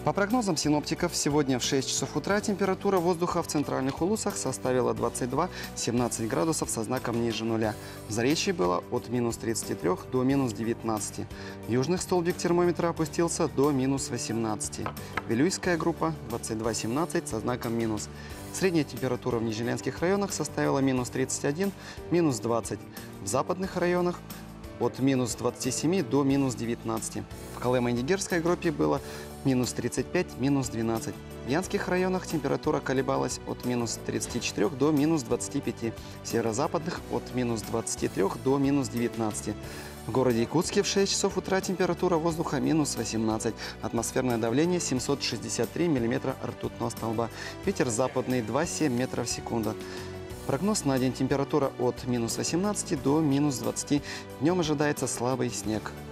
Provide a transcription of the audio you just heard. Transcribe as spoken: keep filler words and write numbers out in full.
По прогнозам синоптиков, сегодня в шесть часов утра температура воздуха в центральных улусах составила двадцать два — семнадцать градусов со знаком ниже нуля. В Заречье было от минус тридцати трёх до минус девятнадцати. Южных столбик термометра опустился до минус восемнадцати. Вилюйская группа двадцать два — семнадцать со знаком минус. Средняя температура в Нижнеленских районах составила минус тридцать один — минус двадцать. В западных районах от минус двадцати семи до минус девятнадцати. В Колымо-Нигерской группе было минус тридцать пять — минус двенадцать. В Янских районах температура колебалась от минус тридцати четырёх до минус двадцати пяти. В северо-западных от минус двадцати трёх до минус девятнадцати. В городе Якутске в шесть часов утра температура воздуха минус восемнадцать. Атмосферное давление семьсот шестьдесят три миллиметра ртутного столба. Ветер западный два — семь метров в секунду. Прогноз на день: температура от минус восемнадцати до минус двадцати. Днем ожидается слабый снег.